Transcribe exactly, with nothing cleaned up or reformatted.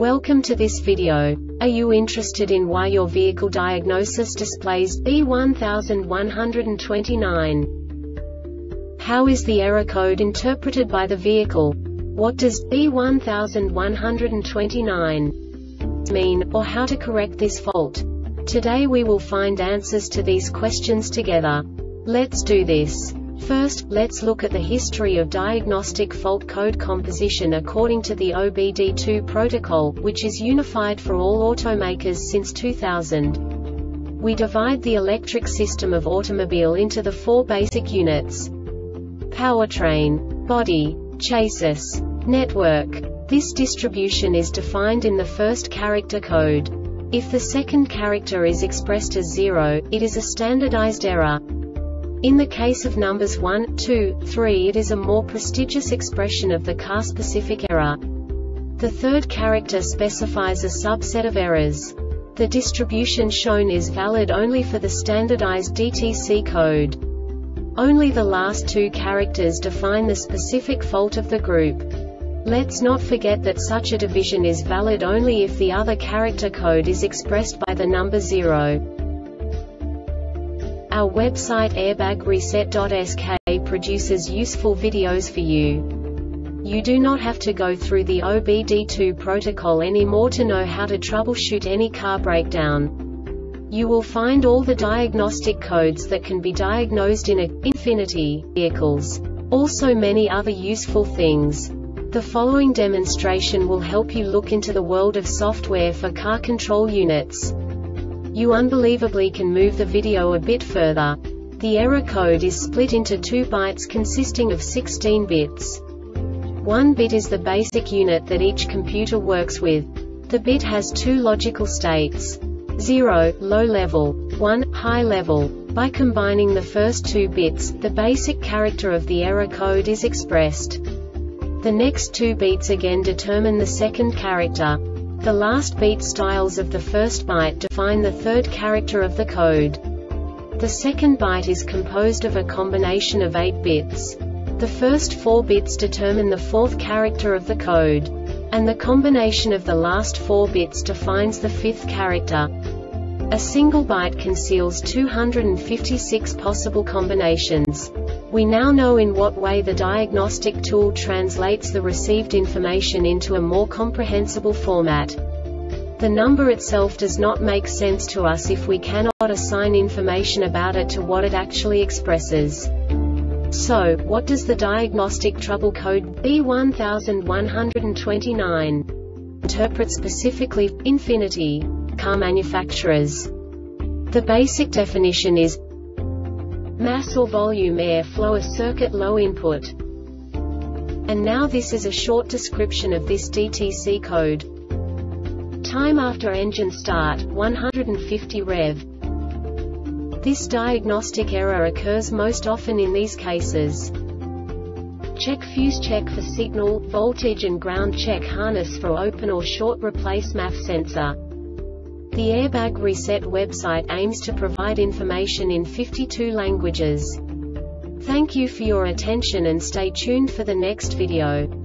Welcome to this video. Are you interested in why your vehicle diagnosis displays B one one two nine? How is the error code interpreted by the vehicle? What does B one one two nine mean, or how to correct this fault? Today we will find answers to these questions together. Let's do this. First, let's look at the history of diagnostic fault code composition according to the O B D two protocol, which is unified for all automakers since two thousand. We divide the electric system of automobile into the four basic units: powertrain, body, chassis, network. This distribution is defined in the first character code. If the second character is expressed as zero, it is a standardized error. In the case of numbers one, two, three, it is a more prestigious expression of the car-specific error. The third character specifies a subset of errors. The distribution shown is valid only for the standardized D T C code. Only the last two characters define the specific fault of the group. Let's not forget that such a division is valid only if the other character code is expressed by the number zero. Our website airbag reset dot S K produces useful videos for you. You do not have to go through the O B D two protocol anymore to know how to troubleshoot any car breakdown. You will find all the diagnostic codes that can be diagnosed in a Infiniti vehicles. Also many other useful things. The following demonstration will help you look into the world of software for car control units. You unbelievably can move the video a bit further. The error code is split into two bytes consisting of sixteen bits. One bit is the basic unit that each computer works with. The bit has two logical states: zero, low level, one, high level. By combining the first two bits, the basic character of the error code is expressed. The next two bits again determine the second character. The last beat styles of the first byte define the third character of the code. The second byte is composed of a combination of eight bits. The first four bits determine the fourth character of the code. And the combination of the last four bits defines the fifth character. A single byte conceals two hundred fifty-six possible combinations. We now know in what way the diagnostic tool translates the received information into a more comprehensible format. The number itself does not make sense to us if we cannot assign information about it to what it actually expresses. So, what does the diagnostic trouble code B one one two nine interpret specifically for Infiniti car manufacturers? The basic definition is mass or volume air flow a circuit low input. And now this is a short description of this D T C code. Time after engine start, one hundred fifty rev. This diagnostic error occurs most often in these cases: check fuse, check for signal, voltage and ground, check harness for open or short, replace M A F sensor. The Airbag Reset website aims to provide information in fifty-two languages. Thank you for your attention and stay tuned for the next video.